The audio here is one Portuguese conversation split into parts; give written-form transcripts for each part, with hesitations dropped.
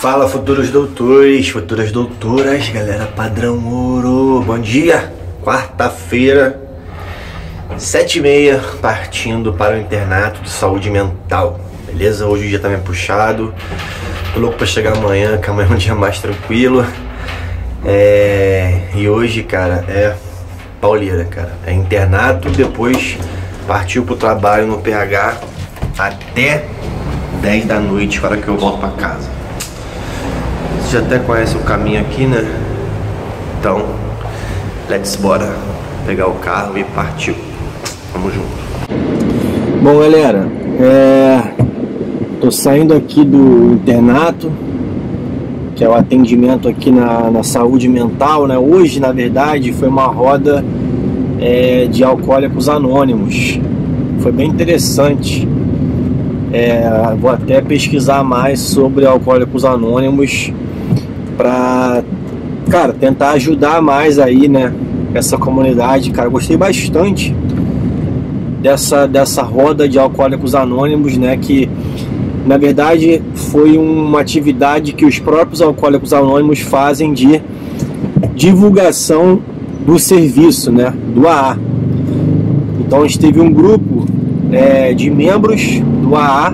Fala, futuros doutores, futuras doutoras, galera padrão ouro. Bom dia, quarta-feira, 7h30, partindo para o internato de saúde mental. Beleza? Hoje o dia tá meio puxado. Tô louco pra chegar amanhã, que amanhã é um dia mais tranquilo. E hoje, cara, é pauleira, cara. É internato, depois partiu pro trabalho no PH até 10 da noite, para que eu volto pra casa. Você já até conhece o caminho aqui, né? Então, let's bora pegar o carro e partiu. Vamos junto. Bom, galera, tô saindo aqui do internato, que é o atendimento aqui na saúde mental, né? Hoje, na verdade, foi uma roda de Alcoólicos Anônimos. Foi bem interessante. Vou até pesquisar mais sobre Alcoólicos Anônimos para, cara, tentar ajudar mais aí, né, essa comunidade. Cara, gostei bastante dessa roda de Alcoólicos Anônimos, né, que na verdade foi uma atividade que os próprios Alcoólicos Anônimos fazem de divulgação do serviço, né, do AA. Então a gente teve um grupo de membros do AA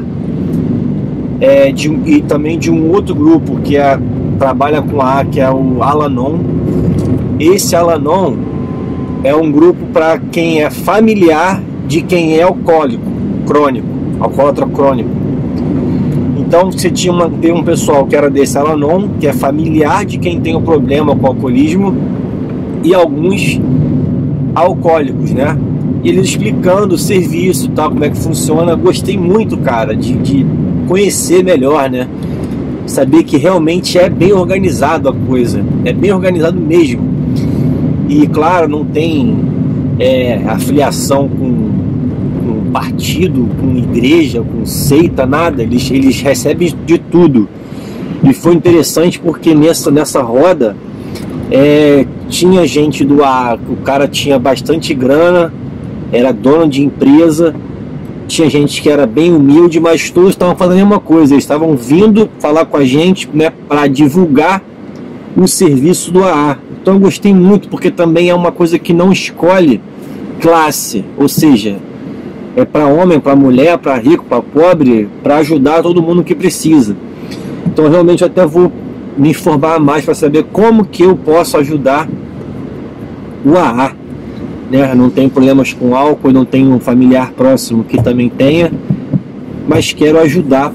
e também de um outro grupo que trabalha com AA, que é o Al-Anon. Esse Al-Anon é um grupo para quem é familiar de quem é alcoólico crônico, alcoólatra crônico. Então você tem um pessoal que era desse Al-Anon, que é familiar de quem tem um problema com o alcoolismo, e alguns alcoólicos, né? E eles explicando o serviço, tal, como é que funciona. Gostei muito, cara, de conhecer melhor, né? Saber que realmente é bem organizado a coisa, é bem organizado mesmo. E claro, não tem afiliação com partido, com igreja, com seita, nada. Eles recebem de tudo. E foi interessante porque nessa roda tinha gente do AA, o cara tinha bastante grana, era dono de empresa. Tinha gente que era bem humilde, mas todos estavam fazendo a mesma coisa. Eles estavam vindo falar com a gente, né, para divulgar o serviço do AA. Então eu gostei muito, porque também é uma coisa que não escolhe classe, ou seja, é para homem, para mulher, para rico, para pobre, para ajudar todo mundo que precisa. Então realmente eu até vou me informar mais para saber como que eu posso ajudar o AA. Não tenho problemas com álcool, não tenho um familiar próximo que também tenha, mas quero ajudar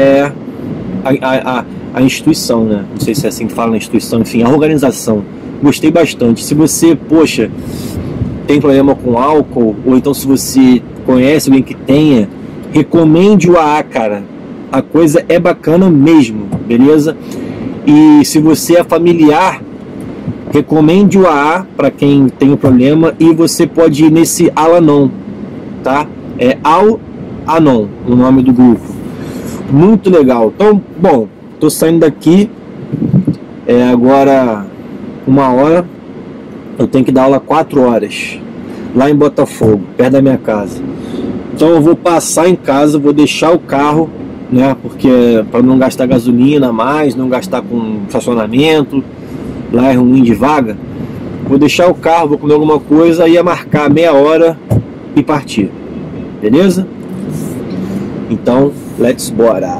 a instituição, né? Não sei se é assim que fala na instituição, enfim, a organização. Gostei bastante. Se você, poxa, tem problema com álcool, ou então se você conhece alguém que tenha, recomende o AA, cara. A coisa é bacana mesmo, beleza? E se você é familiar, recomende o AA para quem tem o problema, e você pode ir nesse Al-Anon, tá? É Al-Anon o nome do grupo. Muito legal. Então, bom, tô saindo daqui, agora 1h. Eu tenho que dar aula 4 horas lá em Botafogo, perto da minha casa. Então eu vou passar em casa, vou deixar o carro, né? Porque para não gastar gasolina mais, não gastar com estacionamento. Lá é ruim de vaga. Vou deixar o carro, vou comer alguma coisa, ia marcar meia hora e partir. Beleza? Então, let's bora.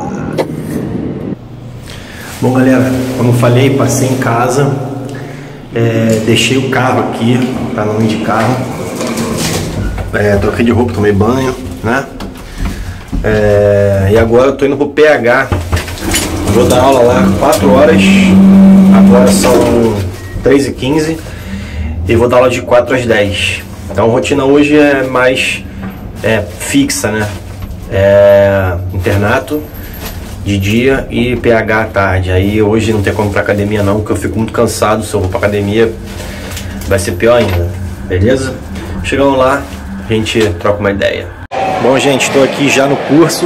Bom, galera, como eu falei, passei em casa, deixei o carro aqui para não ir de carro, troquei de roupa, tomei banho, né? E agora eu tô indo pro PH. Vou dar aula lá 4 horas. Agora são 3h15 e vou dar aula de 4 às 10. Então a rotina hoje é mais fixa, né? Internato de dia e PH à tarde. Aí hoje não tem como ir pra academia não, porque eu fico muito cansado. Se eu vou pra academia vai ser pior ainda, beleza? Chegando lá, a gente troca uma ideia. Bom, gente, estou aqui já no curso.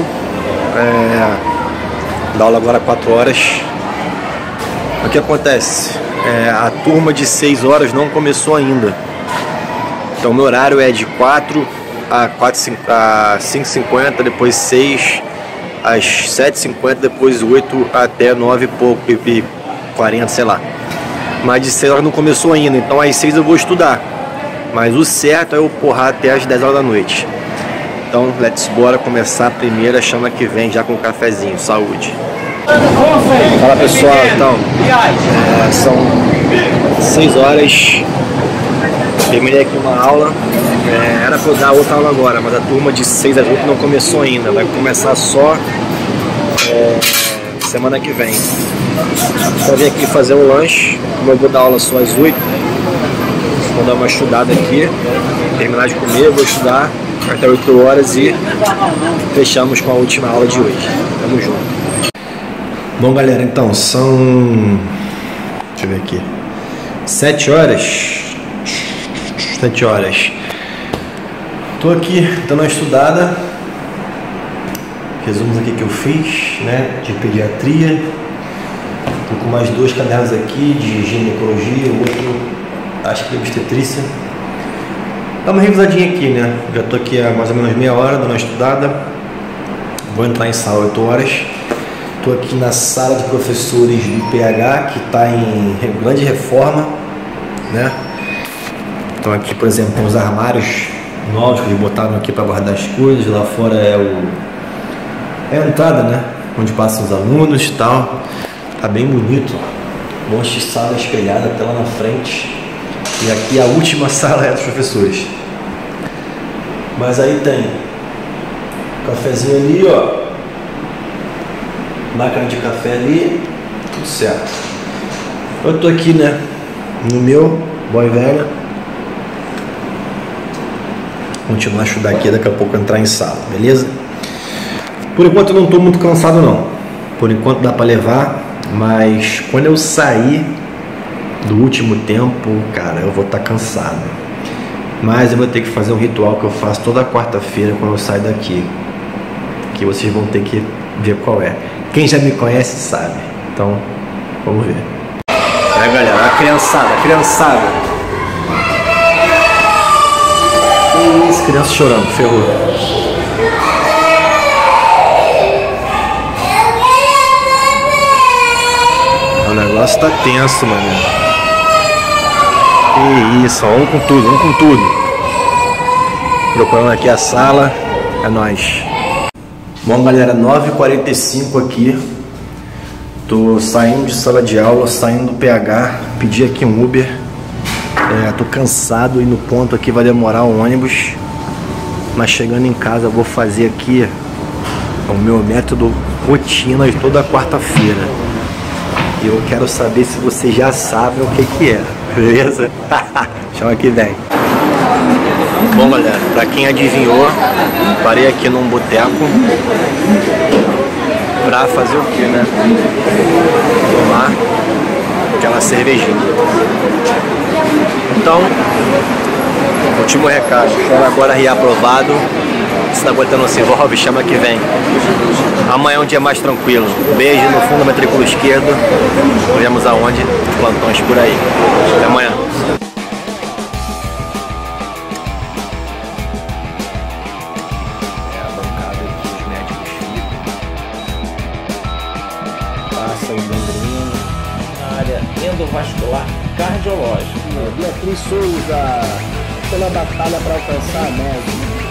Dá aula agora 4 horas. O que acontece? A turma de 6 horas não começou ainda. Então meu horário é de 4 a 5h50, depois 6 às 7h50, depois 8 até 9 e pouco, e 40, sei lá. Mas de 6 horas não começou ainda, então às 6 eu vou estudar. Mas o certo é eu porrar até às 10 horas da noite. Então, let's bora começar a primeira chama que vem já com um cafezinho. Saúde! Fala pessoal, então, são 6 horas, terminei aqui uma aula, era para eu dar outra aula agora, mas a turma de 6 às 8 não começou ainda, vai começar só semana que vem. Então vim aqui fazer um lanche, como eu vou dar aula só às 8, vou dar uma estudada aqui, terminar de comer, vou estudar até 8 horas e fechamos com a última aula de hoje. Tamo junto. Bom galera, então são, deixa eu ver aqui, 7 horas, tô aqui dando uma estudada, resumos aqui que eu fiz, né, de pediatria, tô com mais 2 cadernos aqui de ginecologia, outro acho que é obstetrícia. Dá uma revisadinha aqui, né, já tô aqui há mais ou menos meia hora dando uma estudada, vou entrar em sala 8 horas. Estou aqui na sala de professores do PH, que está em grande reforma, né? Então aqui, por exemplo, tem os armários novos que eles botaram aqui para guardar as coisas. Lá fora é a entrada, né? Onde passam os alunos e tal. Tá bem bonito. Um monte de sala espelhada até lá na frente. E aqui a última sala é dos professores. Mas aí tem cafezinho ali, ó. Máquina de café ali, tudo certo. Eu tô aqui, né, no meu boy velho. Continuar a estudar aqui, daqui a pouco entrar em sala, beleza? Por enquanto eu não tô muito cansado não. Por enquanto dá pra levar, mas quando eu sair do último tempo, cara, eu vou estar cansado. Mas eu vou ter que fazer um ritual que eu faço toda quarta-feira quando eu saio daqui, que vocês vão ter que ver qual é. Quem já me conhece sabe. Então, vamos ver. Galera, a criançada. Isso, criança chorando, ferrou. O negócio tá tenso, mano. Que isso, ó, vamos com tudo. Procurando aqui a sala. É nóis. Bom galera, 9h45 aqui, tô saindo de sala de aula, saindo do PH, pedi aqui um Uber, tô cansado e no ponto aqui vai demorar o ônibus, mas chegando em casa eu vou fazer aqui o meu método rotina de toda quarta-feira. E eu quero saber se vocês já sabem o que é, beleza? Chama que vem. Bom galera, pra quem adivinhou, parei aqui num boteco pra fazer o que, né? Tomar aquela cervejinha. Então, último recado, quero agora reaprovado. Se não aguenta não se envolve, chama que vem. Amanhã é um dia mais tranquilo. Beijo no fundo, matrícula esquerdo. Vemos aonde? Plantões por aí. Até amanhã. Na área endovascular cardiológica. Beatriz Souza, pela batalha para alcançar a média.